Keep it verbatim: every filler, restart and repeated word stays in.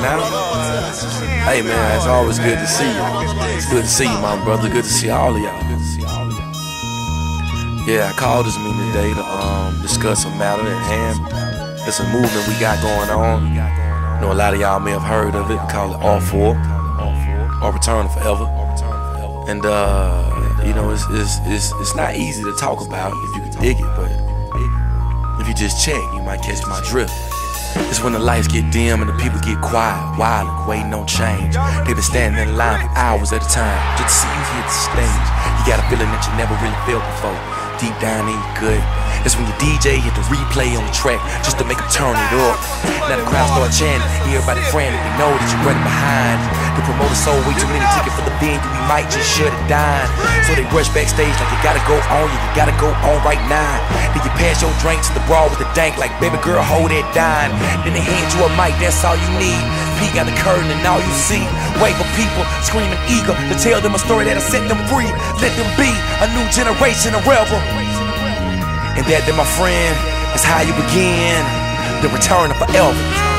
now. Hey man, it's always good to see you. It's good to see you, my brother. Good to see all of y'all. Yeah, I called this meeting today to um, discuss a matter at hand. It's a movement we got going on. I know a lot of y'all may have heard of it. We call it R four, or Return Forever. And uh, you know, it's, it's it's it's not easy to talk about if you can dig it, but if you just check, you might catch my drift. It's when the lights get dim and the people get quiet, wild and waiting on change. They been standing in line for hours at a time just to see you hit the stage. You got a feeling that you never really felt before. Deep down in your gut, it's when your D J hit the replay on the track just to make them turn it up. Now the crowd start chanting, everybody frantic, they know that you're running behind. The promoter sold way too many tickets for the venue, we might just shut it down. So they rush backstage like you gotta go on, yeah, you gotta go on right now. Then you pass your drink to the brawl with the dank like, baby girl, hold that dime. Then they hand you a mic, that's all you need. P got the curtain and all you see wave of people screaming eager to tell them a story that'll set them free. Let them be a new generation of rebel. And that then, my friend, is how you begin the return of forever.